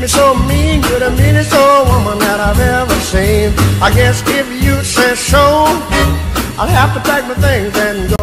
me so mean, you're the meanest old woman that I've ever seen. I guess if you say so, I'll have to pack my things and go.